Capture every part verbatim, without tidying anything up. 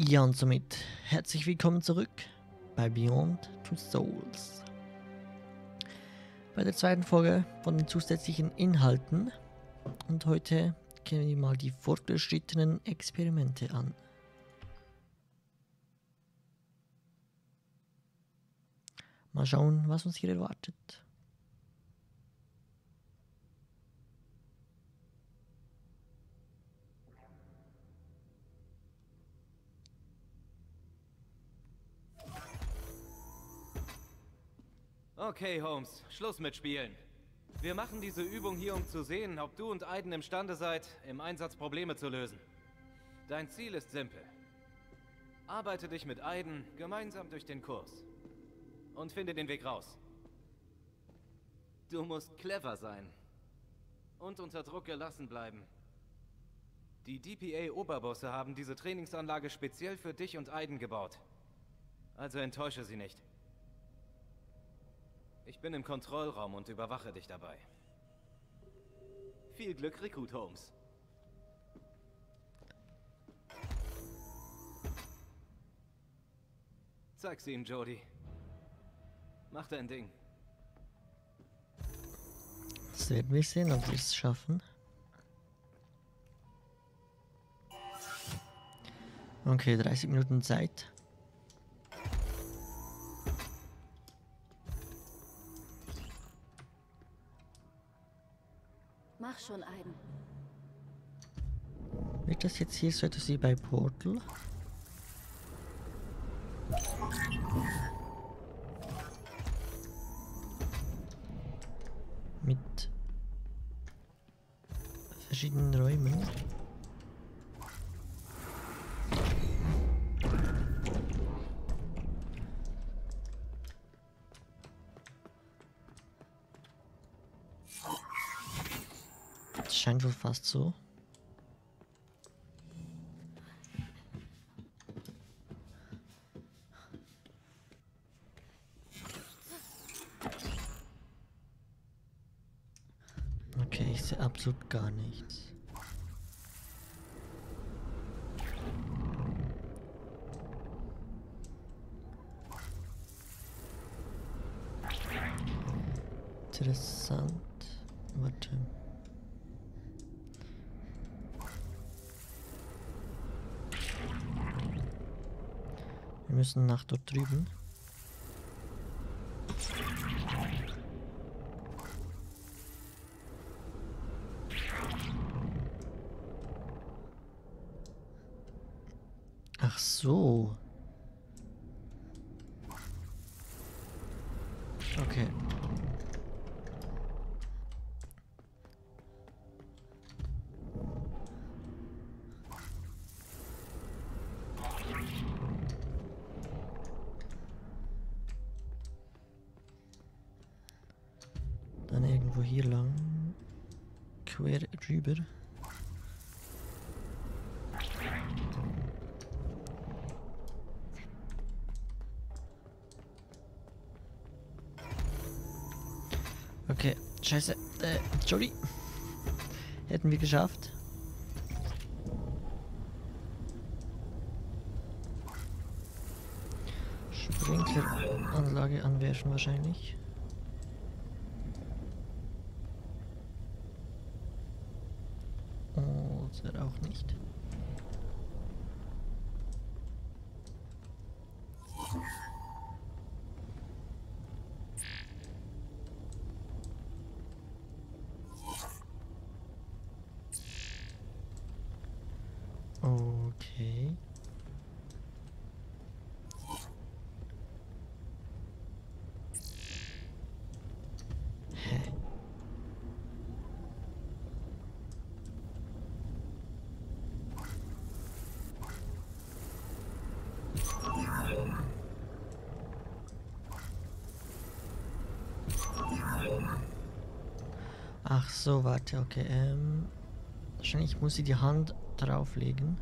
Ja, und somit herzlich willkommen zurück bei Beyond Two Souls. Bei der zweiten Folge von den zusätzlichen Inhalten. Und heute gehen wir mal die fortgeschrittenen Experimente an. Mal schauen, was uns hier erwartet. Okay, Holmes, Schluss mit Spielen. Wir machen diese Übung hier, um zu sehen, ob du und Aiden imstande seid, im Einsatz Probleme zu lösen. Dein Ziel ist simpel. Arbeite dich mit Aiden gemeinsam durch den Kurs. Und finde den Weg raus. Du musst clever sein. Und unter Druck gelassen bleiben. Die D P A-Oberbosse haben diese Trainingsanlage speziell für dich und Aiden gebaut. Also enttäusche sie nicht. Ich bin im Kontrollraum und überwache dich dabei. Viel Glück, Rekrut Holmes. Zeig's ihnen, Jody. Mach dein Ding. Das werden wir sehen, ob wir es schaffen. Okay, dreißig Minuten Zeit. Mach schon, Aiden. Wird das jetzt hier so etwas wie bei Portal? Mit verschiedenen Räumen. Das scheint wohl fast so. Okay, ich sehe absolut gar nichts. Interessant. Warte. Wir müssen nach dort drüben. Ach so. Okay. Dann irgendwo hier lang. Quer drüber. Okay, scheiße. Äh, Jody. Hätten wir geschafft. Sprinkleranlage anwerfen wahrscheinlich. Oder auch nicht. Okay. Hä? Ach so, warte, okay. Ähm, wahrscheinlich muss sie die Hand drauflegen.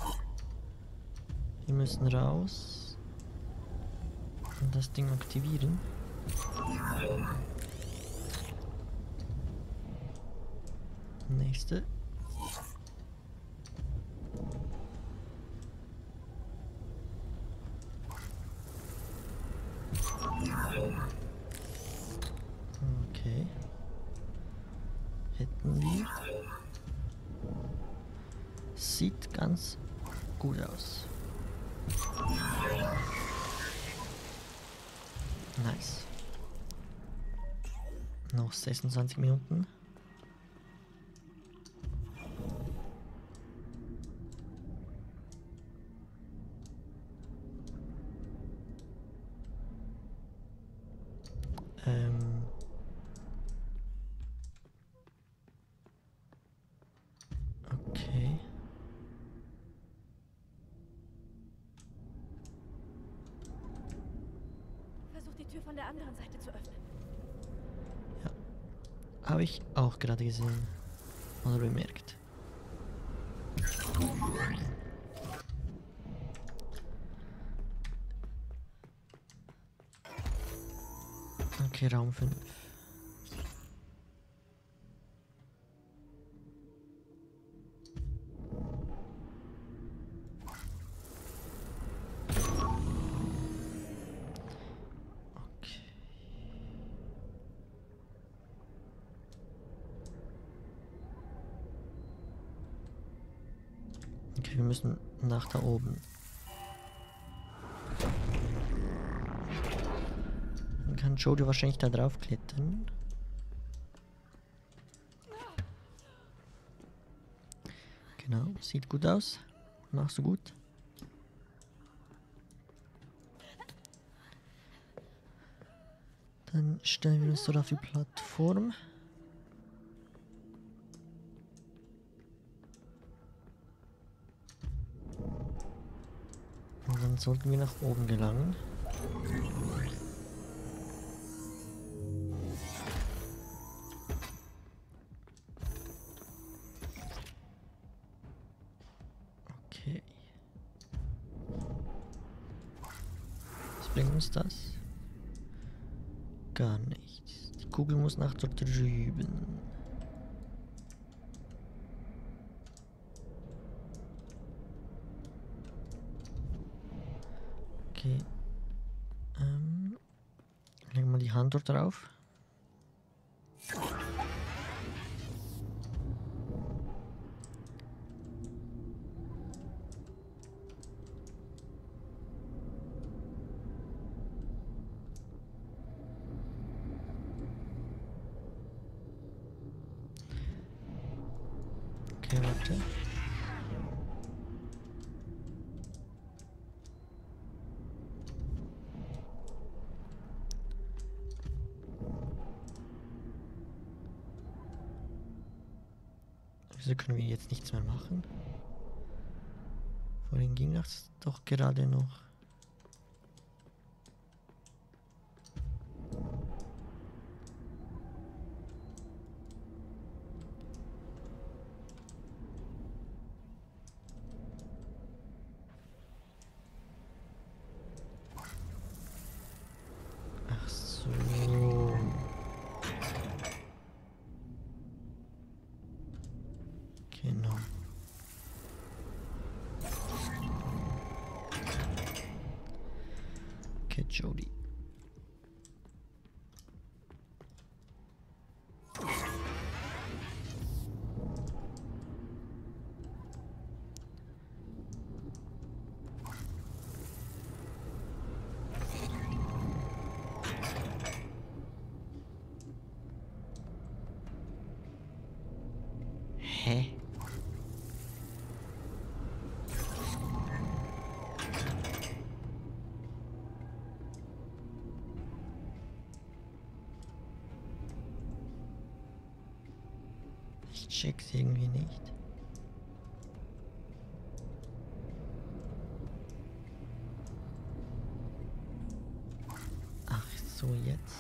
Wir müssen raus und das Ding aktivieren. Nächste. Okay. Hätten wir. Sieht ganz gut aus. Nice. Noch sechsundzwanzig Minuten. Ähm. Okay. Versuch die Tür von der anderen Seite zu öffnen. Ja. Habe ich auch gerade gesehen. Oder bemerkt. Okay, Raum fünf. Okay, wir müssen nach da oben. Dann kann Jodie wahrscheinlich da drauf klettern. Genau, sieht gut aus. Machst du gut. Dann stellen wir uns dort auf die Plattform. Und dann sollten wir nach oben gelangen. Okay. Was bringt uns das? Gar nichts. Die Kugel muss nach dort drüben. Okay. Ähm. Legen wir mal die Hand dort drauf. Okay, warte. Wieso können wir jetzt nichts mehr machen? Vorhin ging das doch gerade noch. Ach so. Genau. Okay, Jodie. Hä? Ich check's irgendwie nicht. Ach so, jetzt.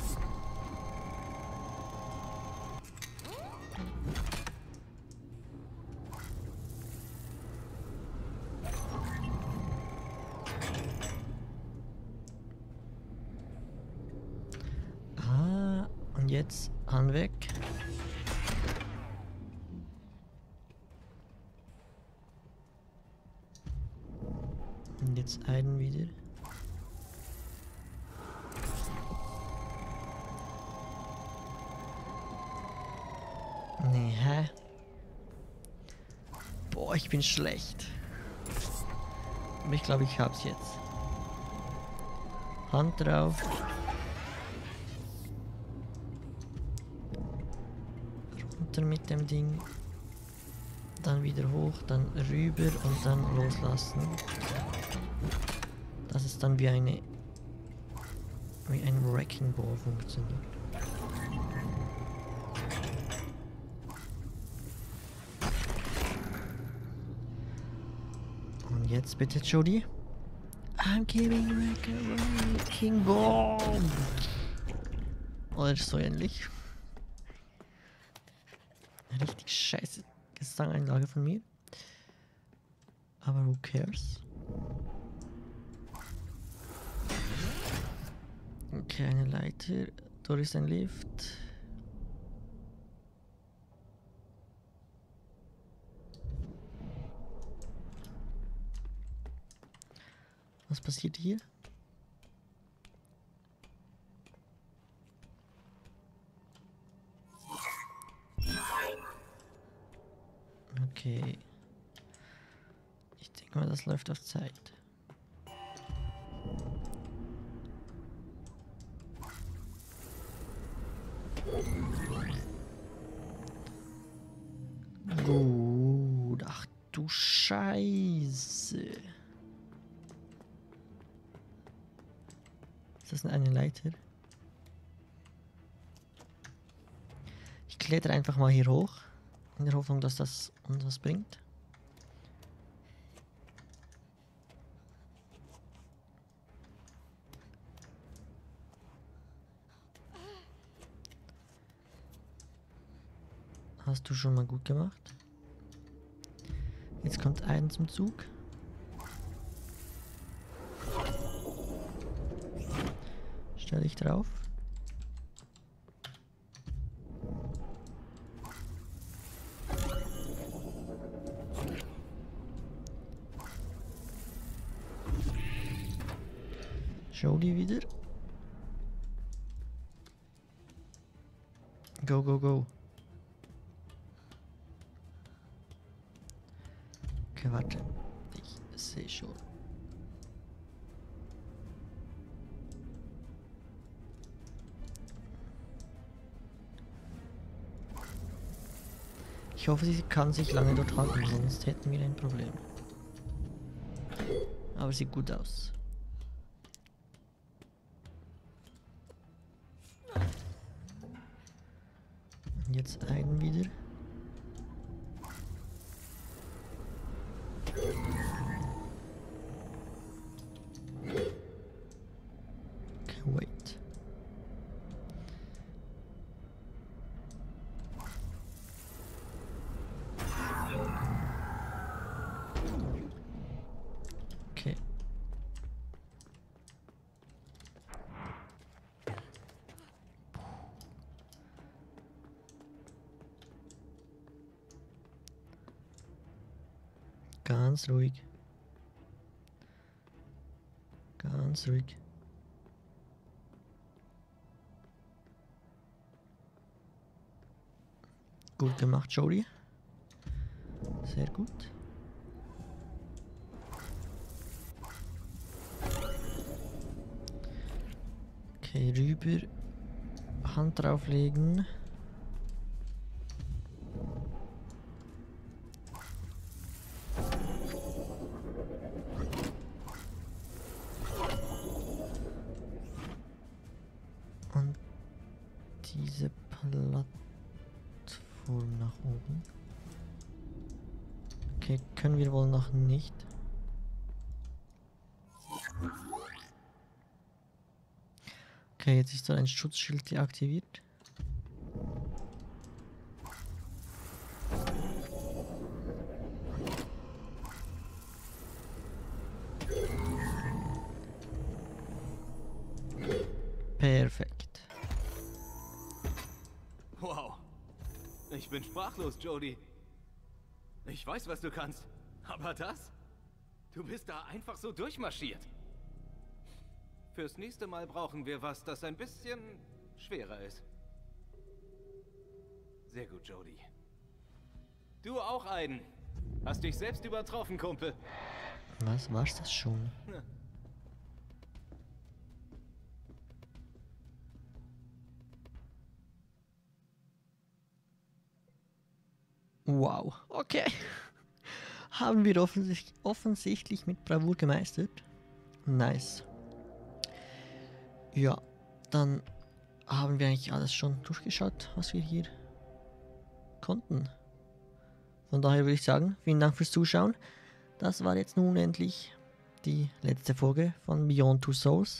Ah, und jetzt an weg. Und jetzt einen wieder. Hä? Boah, ich bin schlecht. Aber ich glaube, ich hab's jetzt. Hand drauf. Runter mit dem Ding. Dann wieder hoch, dann rüber und dann loslassen. Dass es dann wie eine wie ein Wrecking Ball funktioniert. Und jetzt bitte, Jody. I'm giving a Wrecking Ball. Oder so ähnlich. Richtig scheiße Gesangeinlage von mir. Aber who cares? Okay, eine Leiter. Dort ist ein Lift. Was passiert hier? Okay. Ich denke mal, das läuft auf Zeit. Gut. Ach du Scheiße. Ist das eine Leiter? Ich kletter einfach mal hier hoch. In der Hoffnung, dass das uns was bringt. Hast du schon mal gut gemacht. Jetzt kommt einen zum Zug. Stell dich drauf. Schau die wieder. Go, go, go. Okay, warte. Ich sehe schon. Ich hoffe, sie kann sich lange dort halten, sonst hätten wir ein Problem. Aber sieht gut aus. Und jetzt einen wieder. Okay, wait. Okay. Ganz ruhig. Ganz ruhig. Gut gemacht, Jody. Sehr gut. Okay, rüber. Hand drauflegen. Und diese Plattform nach oben. Okay, können wir wohl noch nicht. Okay, jetzt ist da ein Schutzschild deaktiviert. Perfekt. Wow. Ich bin sprachlos, Jody. Ich weiß, was du kannst. Aber das? Du bist da einfach so durchmarschiert. Fürs nächste Mal brauchen wir was, das ein bisschen schwerer ist. Sehr gut, Jody. Du auch, Aiden. Hast dich selbst übertroffen, Kumpel. Was war's das schon? Ja. Wow, okay. Haben wir offensichtlich, offensichtlich mit Bravour gemeistert. Nice. Ja, dann haben wir eigentlich alles schon durchgeschaut, was wir hier konnten. Von daher würde ich sagen, vielen Dank fürs Zuschauen. Das war jetzt nun endlich die letzte Folge von Beyond Two Souls.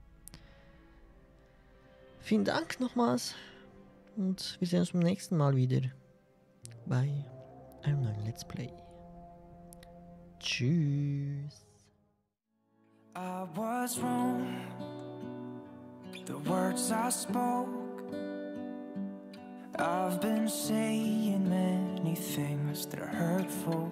Vielen Dank nochmals und wir sehen uns beim nächsten Mal wieder bei einem neuen Let's Play. Tschüss. I was wrong. The words I spoke, I've been saying many things that are hurtful.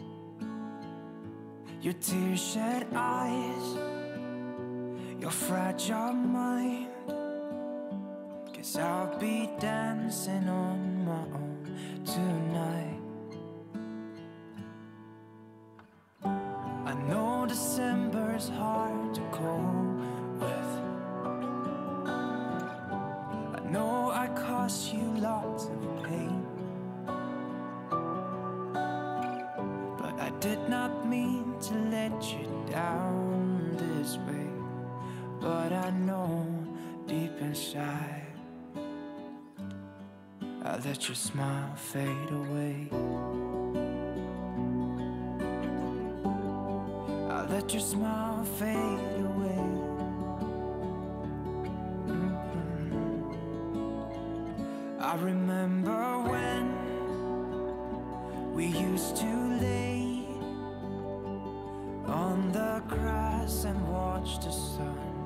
Your tear-shed eyes, your fragile mind. Guess I'll be dancing on my own tonight. I know December's hard to cope with. I know I cost you lots of pain, but I did not mean to let you down this way. But I know deep inside I let your smile fade away. I let your smile fade away. Mm-hmm. I remember when we used to lay on the grass and watch the sun